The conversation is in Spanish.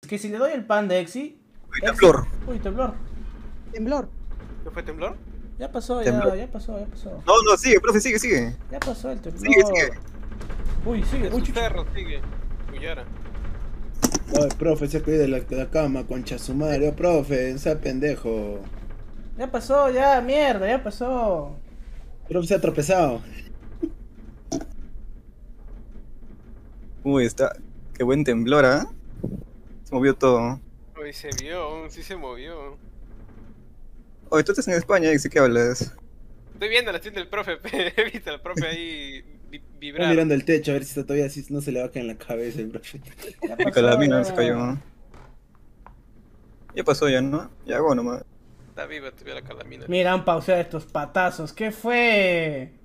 que si le doy el pan de Exi... Uy, temblor. Uy, temblor. Temblor. ¿Qué fue temblor? Ya pasó, Temblor. ya pasó, ya pasó. No, no, sigue, profe, sigue. Ya pasó el temblor. Sigue. Uy, sigue. Uy, Su chucha. perro sigue. Uyara. Ay, profe, se cuide de la cama, concha su madre. Oh, profe, no sea pendejo. Ya pasó, ya, mierda, ya pasó. Profe, se ha tropezado. Uy, está. Qué buen temblor, ¿ah? Se movió todo. Uy, se vio, sí se movió. Oye, tú estás en España, ¿y qué hablas? Estoy viendo la tweet del profe, he visto al profe ahí Está vibrar. mirando el techo a ver si está todavía así, no se le va a caer en la cabeza el profe. Ya Mi pasó, calamina ya. se cayó. Ya pasó ya, ¿no? Ya hago nomás. Está viva todavía la calamina. Mira, han pauseado estos patazos. ¿Qué fue?